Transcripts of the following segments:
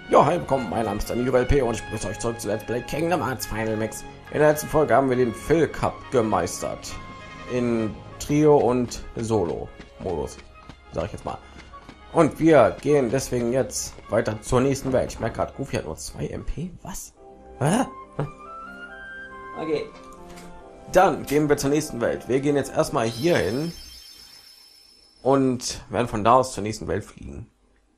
Ja, hi, willkommen, mein Name ist Daniel LP und ich begrüße euch zurück zu Let's Play Kingdom Hearts Final Mix. In der letzten Folge haben wir den Phil Cup gemeistert. In Trio und Solo-Modus, sage ich jetzt mal. Und wir gehen deswegen jetzt weiter zur nächsten Welt. Ich merke gerade, Goofy hat nur 2 MP. Was? Hä? Okay. Dann gehen wir zur nächsten Welt. Wir gehen jetzt erstmal hier hin und werden von da aus zur nächsten Welt fliegen.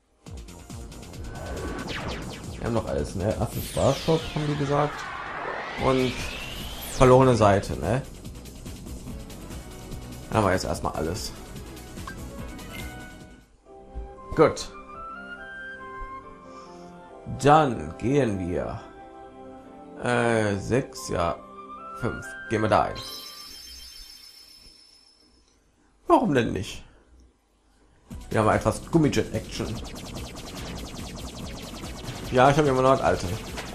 Wir haben noch alles, ne? Affen Starshop haben die gesagt. Und verlorene Seite, ne? Dann haben wir jetzt erstmal alles. Gut. Dann gehen wir 6, ja 5. Gehen wir da ein. Warum denn nicht? Wir haben etwas Gummijet Action. Ja, ich habe immer noch das alte.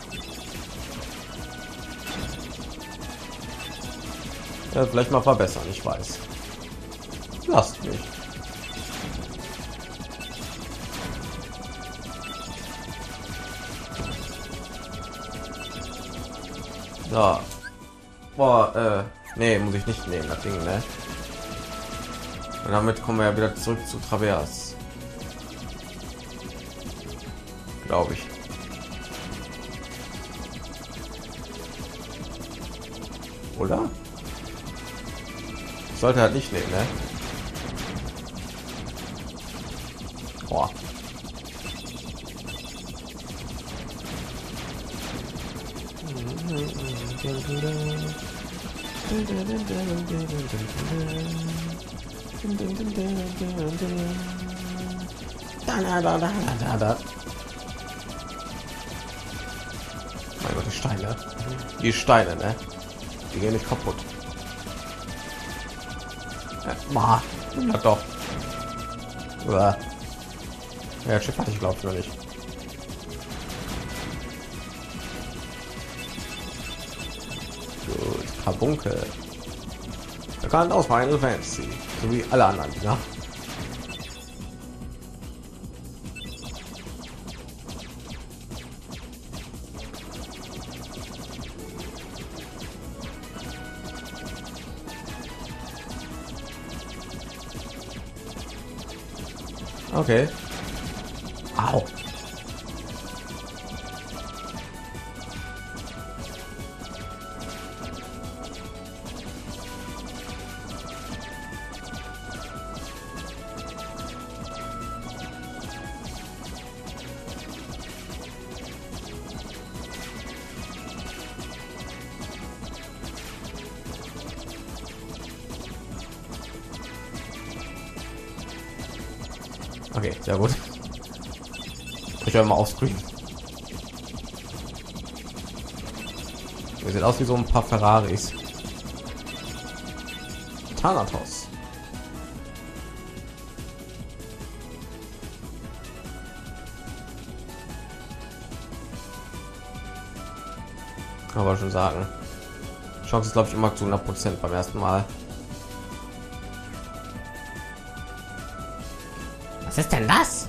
Ja, vielleicht mal verbessern, ich weiß. Lasst mich. So. Boah, nee, muss ich nicht nehmen, das Ding, ne? Und damit kommen wir ja wieder zurück zu Travers. Glaube ich. Oder? Sollte halt nicht nehmen, ne? Boah. Da. Mein Gott, die Steine. Die Steine, ne? Die gehen nicht kaputt. Ja, na doch. Uah. Ja, Schiff hatte ich glaube ich noch nicht. Gut, Carbunkel. Bekannt aus Final Fantasy, sowie alle anderen, ja. Okay. Au. Okay, sehr gut. Ich höre mal auf Screen. Wir sehen aus wie so ein paar Ferraris. Thanatos. Aber schon sagen. Chance ist glaube ich immer zu 100% beim ersten Mal. Was ist denn das?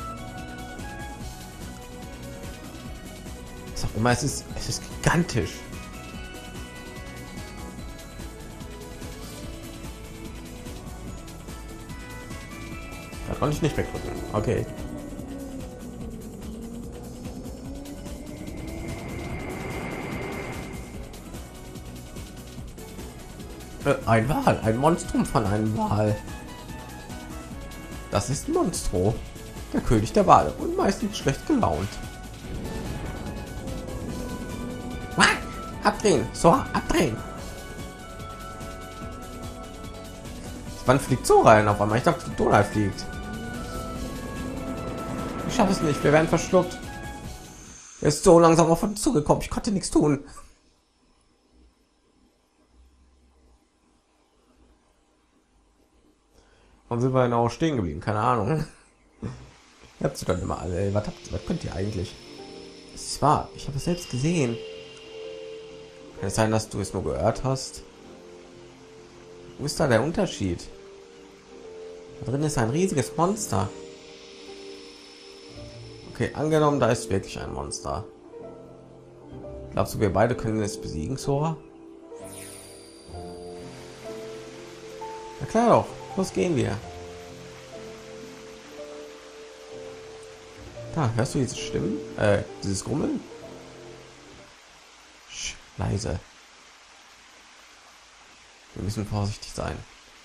Was auch immer es ist gigantisch. Da konnte ich nicht wegdrücken. Okay. Ein Wal, ein Monstrum von einem Wal. Das ist Monstro, der König der Wale und meistens schlecht gelaunt. Abdrehen, so abdrehen. Wann fliegt so rein auf einmal? Ich dachte, Donald fliegt. Ich schaffe es nicht, wir werden verschluckt. Er ist so langsam auf uns zugekommen, ich konnte nichts tun. Und sind wir genau stehen geblieben? Keine Ahnung. Ihr habt sie dann immer alle. Was könnt ihr eigentlich? Es ist wahr, ich habe es selbst gesehen. Kann es sein, dass du es nur gehört hast? Wo ist da der Unterschied? Da drin ist ein riesiges Monster. Okay, angenommen, da ist wirklich ein Monster. Glaubst du, wir beide können es besiegen, Sora? Na klar doch, los gehen wir. Da, hörst du diese Stimmen? Dieses Grummeln? Leise. Wir müssen vorsichtig sein.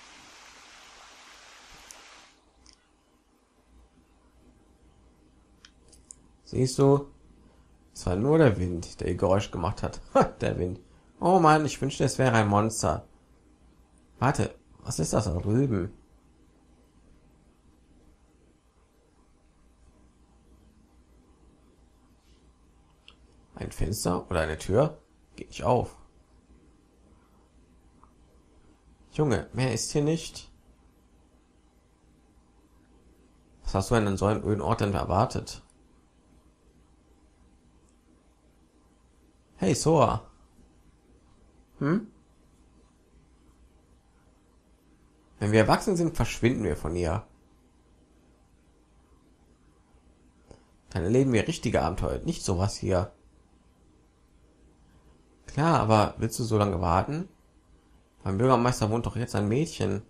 Siehst du? Es war nur der Wind, der ihr Geräusch gemacht hat. Der Wind. Oh Mann, ich wünschte, es wäre ein Monster. Warte, was ist das da drüben? Ein Fenster oder eine Tür? Geht nicht auf. Junge, mehr ist hier nicht. Was hast du denn an so einem öden Ort denn erwartet? Hey Sora. Hm? Wenn wir erwachsen sind, verschwinden wir von ihr. Dann erleben wir richtige Abenteuer, nicht sowas hier. Klar, aber willst du so lange warten? Beim Bürgermeister wohnt doch jetzt ein Mädchen.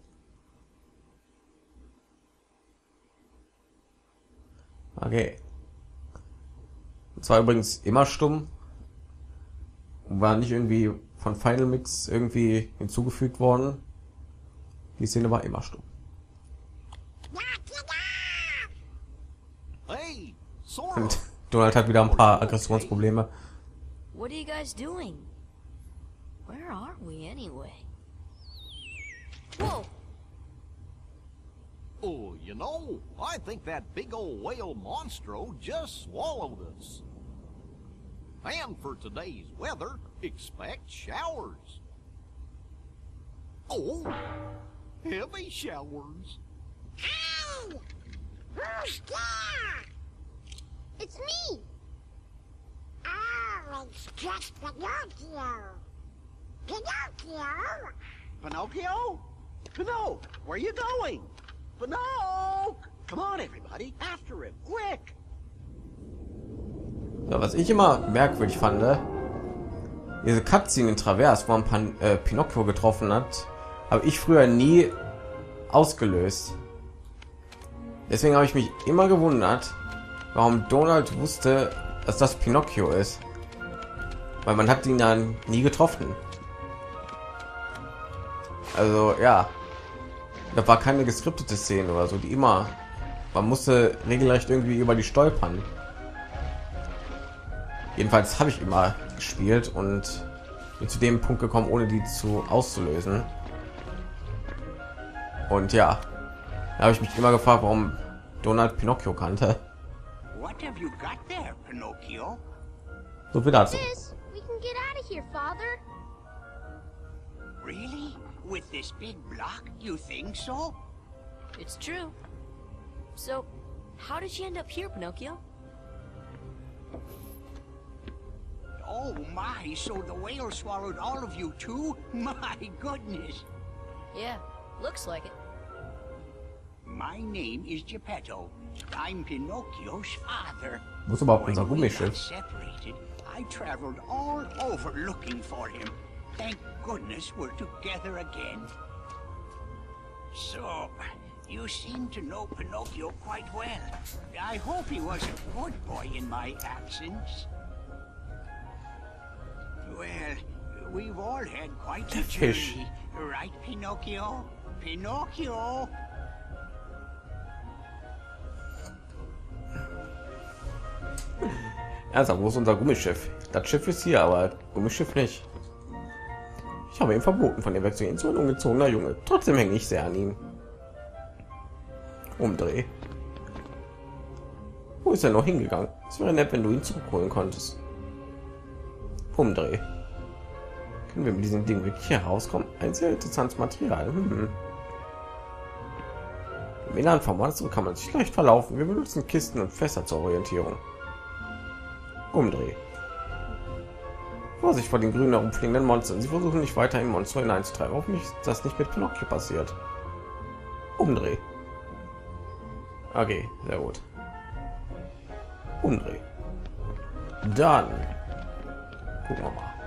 Okay. Und zwar übrigens immer stumm. War nicht irgendwie von Final Mix irgendwie hinzugefügt worden. Die Szene war immer stumm. Hey, Sora. Und Donald hat wieder ein paar Aggressionsprobleme. What are you guys doing? Where are we anyway? Whoa! Oh, you know, I think that big old whale monstro just swallowed us. And for today's weather, expect showers. Oh, heavy showers. Hey! Who's there? It's me! Oh, it's just Pinocchio! Pinocchio! Pinocchio? Pinocchio, where are you going? Pinocchio! Come on, everybody, after him, quick! Ja, was ich immer merkwürdig fand, diese Cutscene in Travers, wo man Pinocchio getroffen hat, habe ich früher nie ausgelöst. Deswegen habe ich mich immer gewundert, warum Donald wusste, dass das Pinocchio ist, weil man hat ihn dann nie getroffen. Also ja, da war keine geskriptete Szene oder so, die immer, man musste regelrecht irgendwie über die stolpern. Jedenfalls habe ich immer gespielt und bin zu dem Punkt gekommen, ohne die auszulösen. Und ja, da habe ich mich immer gefragt, warum Donald Pinocchio kannte. What have you got there, Pinocchio? So viel dazu. This, we can get out of here, Father. Really? With this big block, you think so? It's true. So, how did you end up here, Pinocchio? Oh my, so the whale swallowed all of you too? My goodness! Yeah, looks like it. My name is Geppetto. I'm Pinocchio's father. Wo ist überhaupt When unser we got Gummischiff? separated, I traveled all over looking for him. Thank goodness we're together again. So, you seem to know Pinocchio quite well. I hope he was a good boy in my absence. Well, we've all had quite a Fish. journey, right, Pinocchio? Pinocchio! Ernsthaft, wo ist unser Gummischiff? Das Schiff ist hier, aber Gummischiff nicht. Ich habe ihm verboten, von ihm wegzugehen. So ein ungezogener Junge. Trotzdem hänge ich sehr an ihm. Umdreh. Wo ist er noch hingegangen? Es wäre nett, wenn du ihn zurückholen konntest. Umdreh. Können wir mit diesem Ding wirklich hier rauskommen? Ein sehr interessantes Material. Im Innern vom Monster kann man sich leicht verlaufen. Wir benutzen Kisten und Fässer zur Orientierung. Umdreh. Vorsicht vor den grünen herumfliegenden Monstern. Sie versuchen nicht weiter in Monster hineinzutreiben. Hoffentlich ist das nicht mit Pinocchio passiert. Umdreh. Okay, sehr gut. Umdreh. Dann gucken wir mal.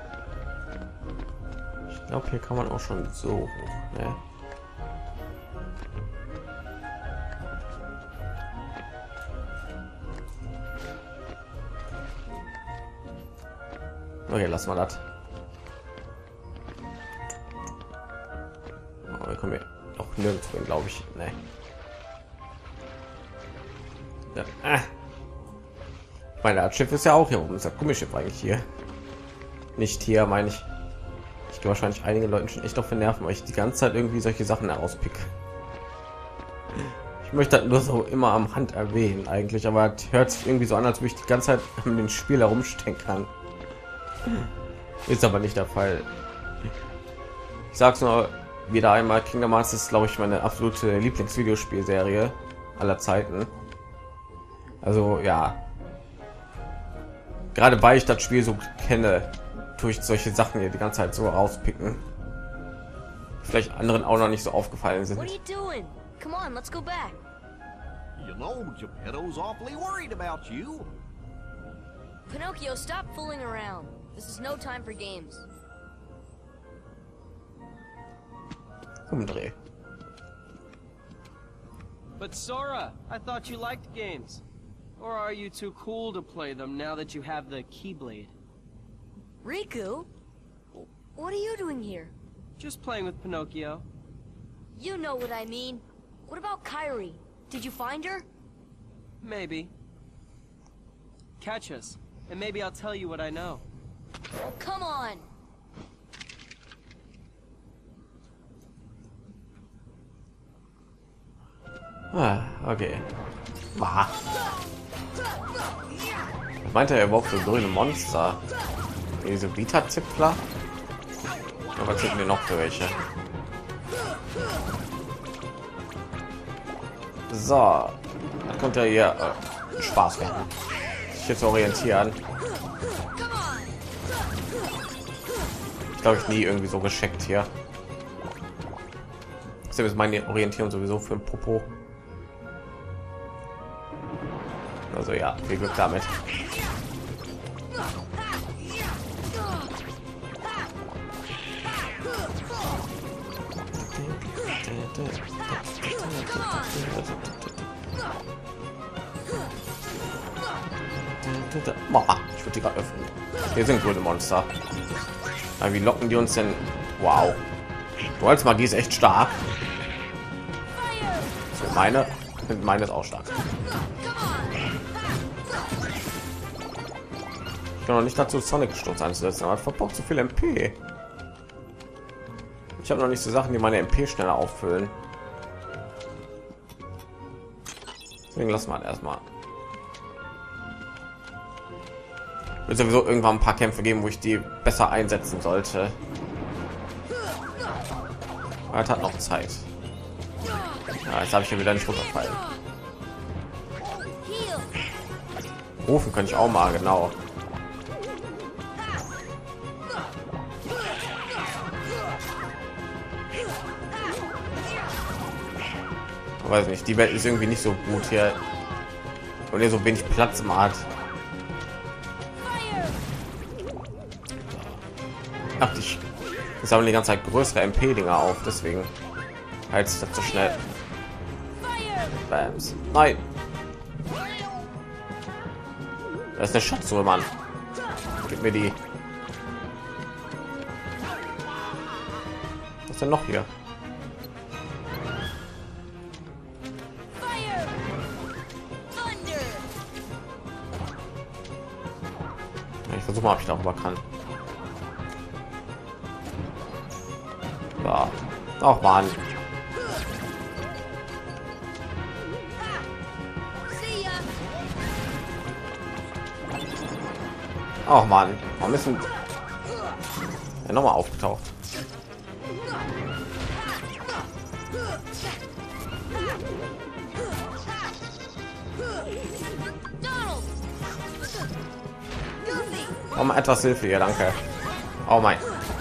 Ich glaube, hier kann man auch schon so hoch. Ne? Okay, lassen wir das. Oh, wir kommen hier auch nirgendwo, glaube ich. Nee. Ja. Mein das Schiff ist ja auch hier oben. Ist das Gummisschiff eigentlich hier? Nicht hier, meine ich. Ich gehe wahrscheinlich einigen Leuten schon echt auf den Nerven, weil ich die ganze Zeit irgendwie solche Sachen herauspicke. Ich möchte das nur so immer am Rand erwähnen eigentlich, aber es hört sich irgendwie so an, als würde ich die ganze Zeit mit dem Spiel herumstecken. Ist aber nicht der Fall. Ich sag's nur wieder einmal, Kingdom Hearts ist, glaube ich, meine absolute Lieblingsvideospielserie aller Zeiten. Also ja, gerade weil ich das Spiel so kenne, tue ich solche Sachen hier die ganze Zeit so rauspicken. Vielleicht anderen auch noch nicht so aufgefallen sind. What are you doing? Come on, let's go back. You know, Geppetto's awfully worried about you. Pinocchio, stop fooling around. This is no time for games. Umdreh. But Sora, I thought you liked games. Or are you too cool to play them now that you have the Keyblade? Riku? What are you doing here? Just playing with Pinocchio. You know what I mean. What about Kairi? Did you find her? Maybe. Catch us, and maybe I'll tell you what I know. Oh, come on! Ah, okay. Ah. Meinte er überhaupt so grüne Monster? Diese Vita-Zipfler? Aber sind wir noch für welche? So, dann kommt er hier Spaß werden. Sich jetzt orientieren. Glaube ich nie irgendwie so gescheckt hier. Deshalb ist meine Orientierung sowieso für ein Popo. Also ja, viel Glück damit. Ich würde die gerade öffnen. Hier sind gute Monster. Aber wie locken die uns denn? Wow. Du als Magie ist echt stark. So, meine ist auch stark. Ich kann noch nicht dazu Sonic Sturz einzusetzen, aber verbraucht zu viel MP. Ich habe noch nicht so Sachen, die meine MP schneller auffüllen. Deswegen lassen wir erstmal. Wird sowieso irgendwann ein paar Kämpfe geben, wo ich die besser einsetzen sollte. Er hat noch Zeit. Ja, jetzt habe ich hier wieder nicht runterfallen. Rufen könnte ich auch mal, genau. Weiß nicht, die Welt ist irgendwie nicht so gut hier und ihr so wenig Platz im Art. Ach, ich sammeln die ganze Zeit größere MP-Dinger auf, deswegen heizt das so schnell. Bams. Nein, das ist eine Schatztruhe, Mann. Gib mir die. Was ist denn noch hier? Ich versuche mal, ob ich darüber kann. Ja, auch Mann. Auch Mann, warum ist denn er noch mal aufgetaucht? Oh, mal etwas Hilfe hier, danke. Oh mein.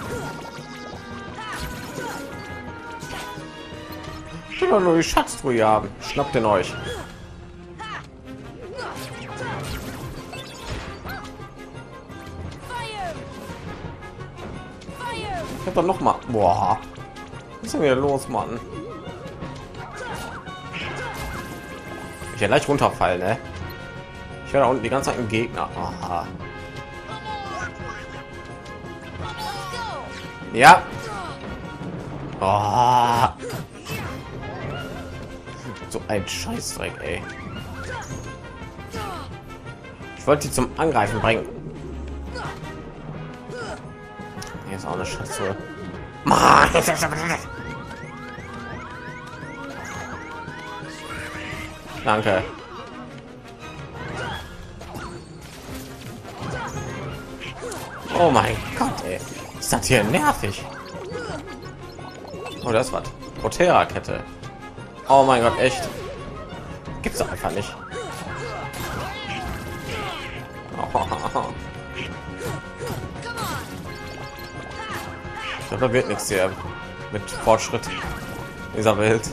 Ich will doch nur die Schatztruhe haben. Schnappt den euch. Ich hab doch noch mal. Boah. Was ist denn hier los, Mann? Ich werde gleich runterfallen, ne? Ich werde unten die ganze Zeit ein Gegner. Aha. Ja. Oh. So ein Scheißdreck, ey. Ich wollte die zum Angreifen bringen. Hier ist auch eine Scheiße. Danke. Oh mein Gott, ey. Ist das hier nervig? Oh, das war Protera-Kette. Oh mein Gott, echt. Gibt's doch einfach nicht. Ich glaube, da wird nichts hier mit Fortschritt in dieser Welt.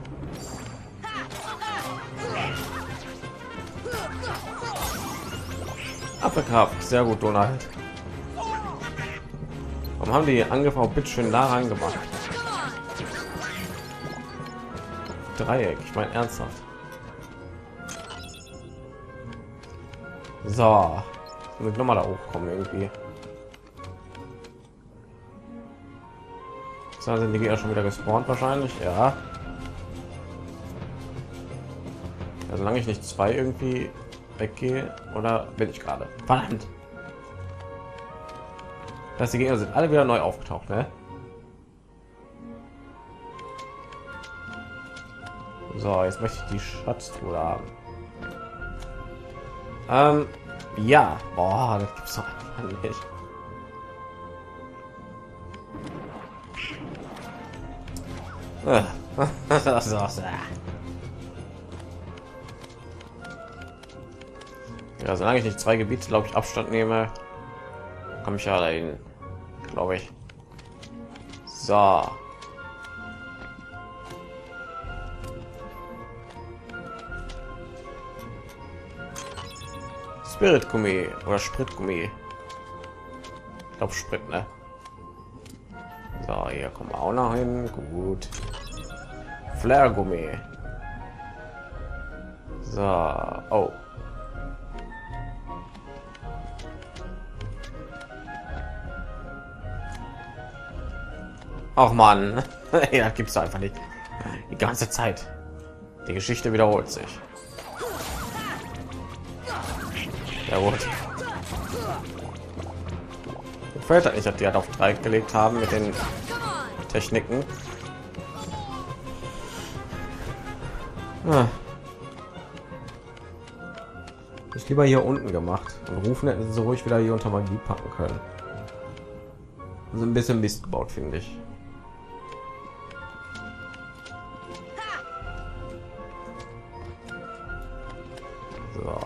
Abgekauft. Sehr gut, Donald. Warum haben die Angriffe auch bitte schön da rein gemacht? Dreieck, ich meine ernsthaft. So, mit noch mal da hochkommen irgendwie. So, sind die Gegner schon wieder gespawnt wahrscheinlich, ja. Also, solange ich nicht zwei irgendwie weggehe, oder bin ich gerade? Verdammt. Dass die Gegner sind alle wieder neu aufgetaucht, ne? So, jetzt möchte ich die Schatztruhe haben. Ja. Boah, das gibt's doch einfach nicht. Ja, solange ich nicht zwei Gebiete, glaube ich, Abstand nehme, komme ich ja dahin, glaube ich. So. Spirit-Gummi oder Spritgummi. Ich glaube Sprit, ne? So, hier kommen wir auch noch hin. Gut. Flare-Gummi. So, oh. Ach man, ja, gibt's einfach nicht. Die ganze Zeit. Die Geschichte wiederholt sich. Ja gut. Gefällt halt nicht, dass die halt auf 3 gelegt haben mit den Techniken. Ah. Ich lieber hier unten gemacht und rufen hätten sie so ruhig wieder hier unter Magie packen können. Also ein bisschen Mist gebaut, finde ich. So.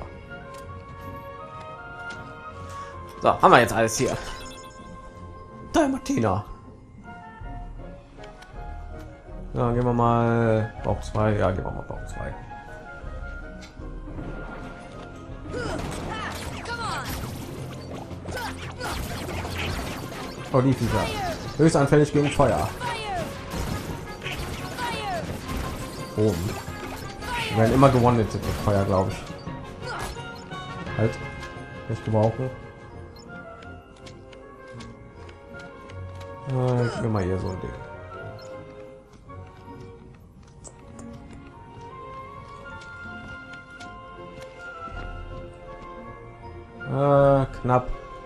So, haben wir jetzt alles hier. Dalmatiner. Ja, gehen wir mal Bauch 2. Ja, gehen wir mal Bauch 2. Oh, die Viecher. Höchst anfällig gegen Feuer. Oben. Wir werden immer gewonnen mit Feuer, glaube ich. Halt. Nicht gebrauchen. Ich will mal hier so ein Ding. Knapp.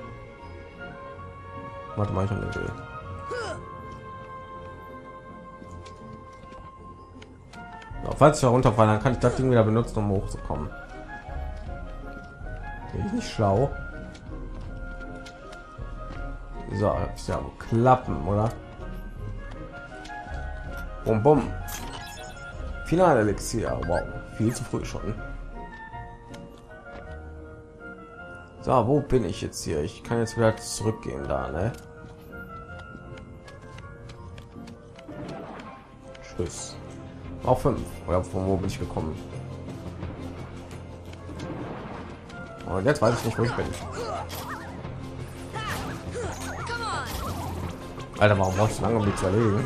Warte mal, ich habe eine Idee. So, falls ich herunterfallen, dann kann ich das Ding wieder benutzen, um hochzukommen. Bin ich nicht schlau? So, ist ja klappen, oder? Bum bum. Finale Elixier. Wow, viel zu früh schon. So, wo bin ich jetzt hier? Ich kann jetzt wieder zurückgehen da, ne? Tschüss. Auf 5. Oder von wo bin ich gekommen? Und jetzt weiß ich nicht, wo ich bin. Alter, warum brauchst du lange, um die zu erledigen?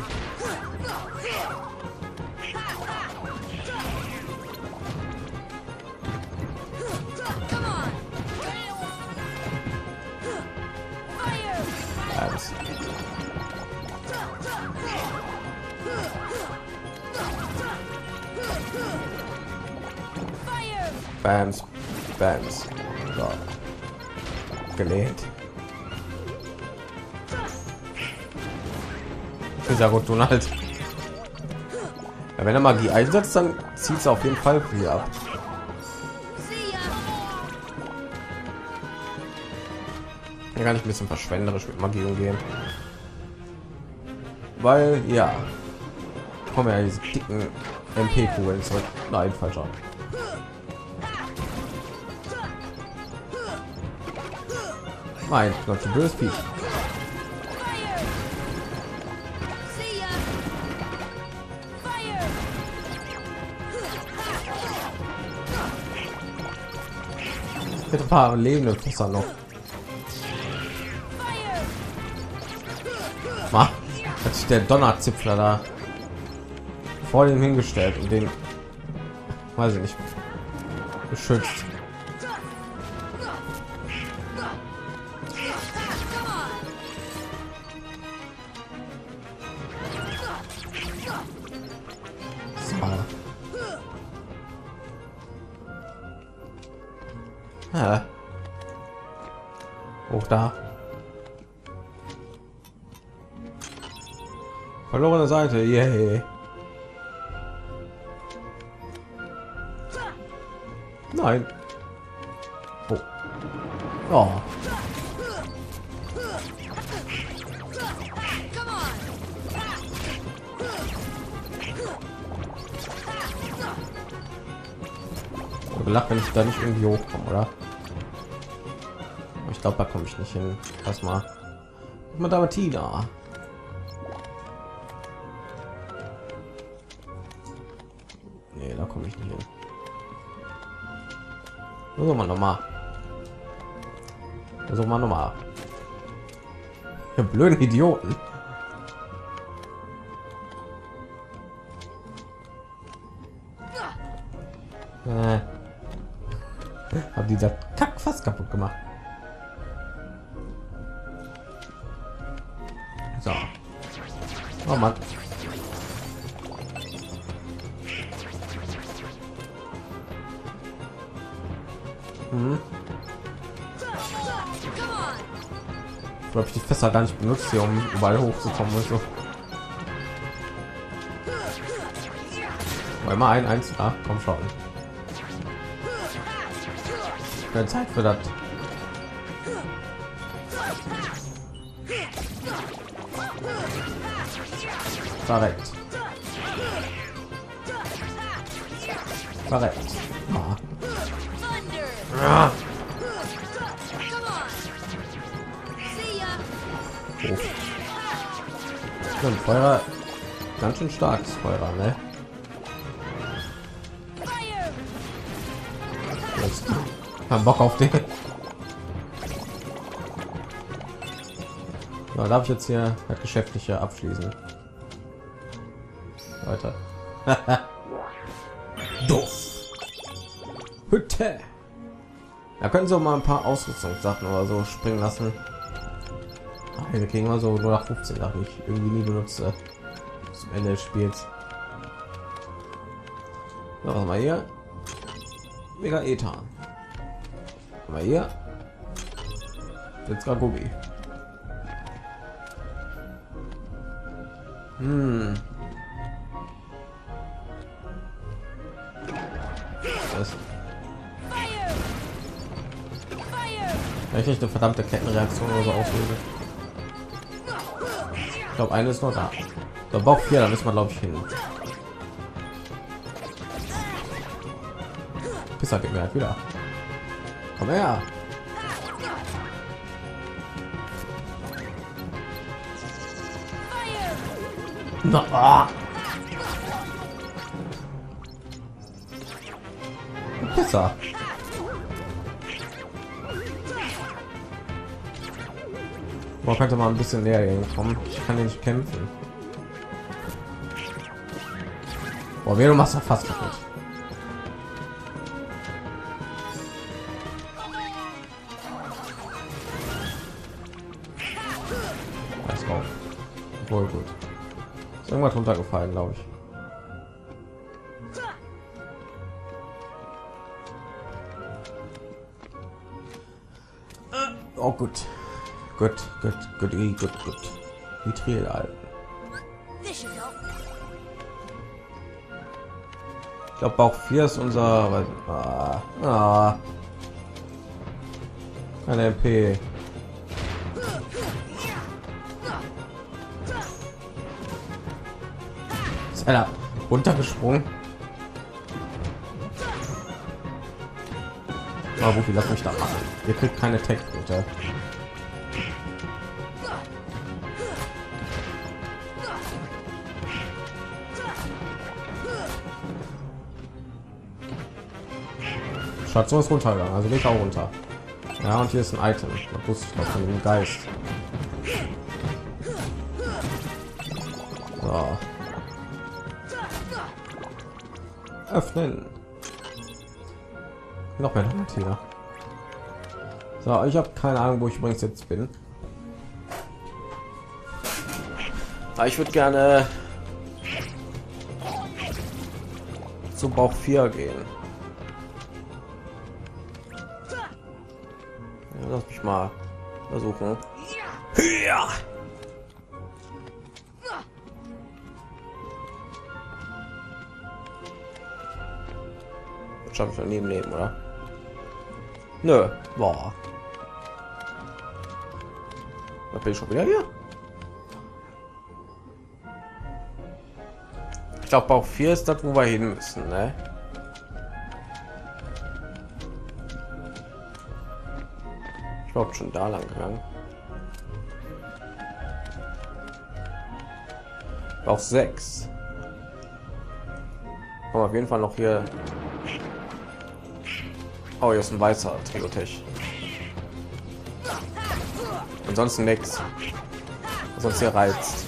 Alles. Bams, Bams. So. Gelehnt. Ist ja gut, Donald. Ja, wenn er Magie einsetzt, dann zieht es auf jeden Fall viel ab. Hier kann ich ein bisschen verschwenderisch mit Magie umgehen, weil ja, kommen ja diese dicken MP-Kugeln zurück. Nein, falscher. Mein Gott, ein böses Viech. Mit ein paar lebende Fässer noch. Hat sich der Donnerzipfler da vor dem hingestellt und den, weiß ich nicht, geschützt. Ja. Hoch da. Verlorene Seite. Yay. Nein. Oh. Oh. Gelacht, wenn ich da nicht irgendwie hochkomme, oder? Ich glaube, da komme ich nicht hin. Erstmal mit Tina. Nee, da komme ich nicht hin. Versuchen wir nochmal. Versuchen wir nochmal. Ihr blöden Idioten. Hab dieser Kack fast kaputt gemacht. So. Oh Mann. Ich glaube, ich die Fässer gar nicht benutzt hier, um überall hochzukommen und so. Mal eins. Ah, komm schon. Keine Zeit für das. Verreckt. Verreckt. Ah. Oh. Ja, Feuer, ganz schön starkes Feuer, ne? Jetzt haben Bock auf den. Ja, darf ich jetzt hier das Geschäftliche abschließen? Weiter. Doof. Hütte. Da können sie auch mal ein paar Ausrüstungssachen oder so springen lassen. Wir kriegen mal so nur nach 15, nach ich irgendwie nie benutze zum Ende des Spiels. So, was mal hier? Mega Ethan. Mal hier. Jetzt gerade Gobi. Das ich eine verdammte Kettenreaktion oder so auslöse. Ich glaube, eine ist noch da. Der Bauch 4, da müssen wir glaube ich hin. Pisser geht mir halt wieder. Komm her. Na, Pisser. Man könnte mal ein bisschen näher kommen. Ich kann nicht kämpfen. Boah, wer du machst doch fast kaputt. Alles drauf. Wohl gut. Ist irgendwas runtergefallen, glaube ich. Oh gut. Gut. Vitril alten. This should help. Ich glaube Bauch 4 ist unser keine MP. Ist einer runtergesprungen? Aber Rufi, lass mich da machen. Ihr kriegt keine Tech-Punkte. Station ist runtergegangen, also geht auch runter. Ja, und hier ist ein Item. Das wusste ich noch von dem Geist. So. Öffnen. Noch mehr Tiere. So, ich habe keine Ahnung, wo ich übrigens jetzt bin. Aber ich würde gerne zu Bauch 4 gehen. Ja, lass mich mal versuchen. Ja. Das schaffe ich noch nie im Leben, oder? Nö, boah. Da bin ich schon wieder hier. Ich glaube, Bauch 4 ist das, wo wir hin müssen, ne? Ich glaube schon da lang gegangen. Bauch 6. Kommen auf jeden Fall noch hier. Oh, hier ist ein weißer Triotech. Ansonsten nichts. Sonst hier reizt.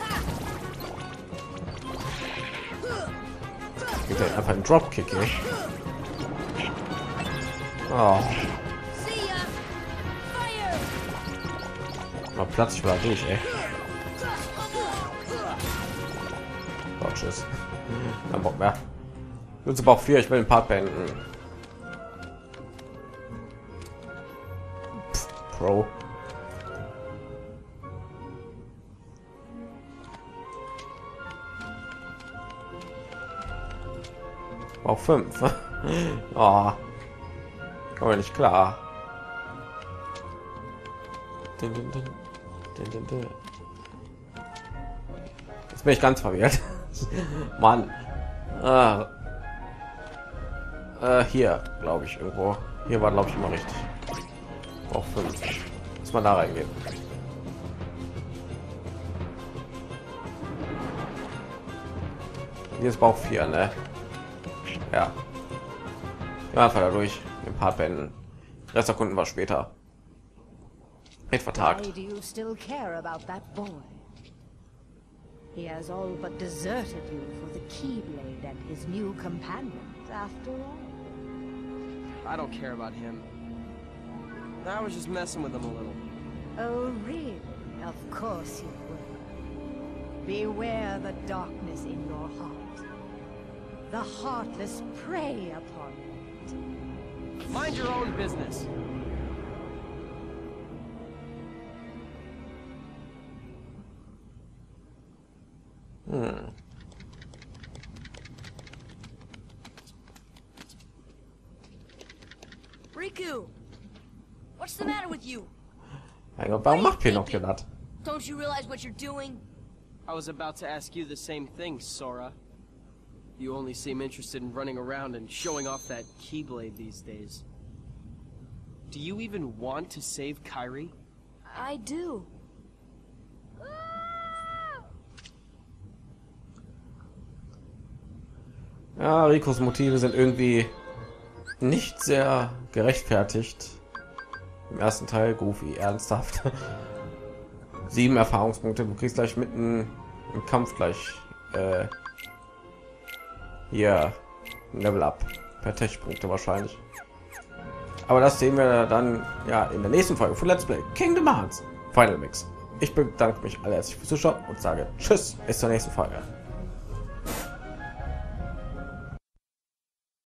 Geht halt einfach ein Dropkick hier. Oh. See ya. Fire. Mal Platz, ich war durch, ey. Oh, tschüss. Kein Bock mehr. Jetzt Bauch 4, ich will den Part beenden. Pro. Bauch 5. Oh. Komm nicht klar. Jetzt bin ich ganz verwirrt. Mann. Hier, glaube ich, irgendwo. Hier war, glaube ich, immer richtig. Bauch 5. Muss man da reingehen. Hier ist Bauch 4, ne? Ja. Ja, einfach dadurch den Part beenden. Rest der Kunden war später. Mit vertagt. Why do you still care about that boy? He has all but deserted you for the Keyblade and his new companions, after all. I don't care about him. I was just messing with him a little. Oh, really? Of course you will. Beware the darkness in your heart. The heartless prey upon it. Mind your own business. Riku, what's the matter with you? Warum macht Pinocchio das? Don't you realize what you're doing? I was about to ask you the same thing, Sora. You only seem interested in running around and showing off that Keyblade these days. Do you even want to save Kairi? I do. Ja, Rikos Motive sind irgendwie nicht sehr gerechtfertigt. Im ersten Teil Goofy ernsthaft. 7 Erfahrungspunkte. Du kriegst gleich mitten im Kampf gleich hier Level up per Tech-Punkte wahrscheinlich. Aber das sehen wir dann ja in der nächsten Folge von Let's Play Kingdom Hearts Final Mix. Ich bedanke mich alle herzlich fürs Zuschauen und sage Tschüss, bis zur nächsten Folge.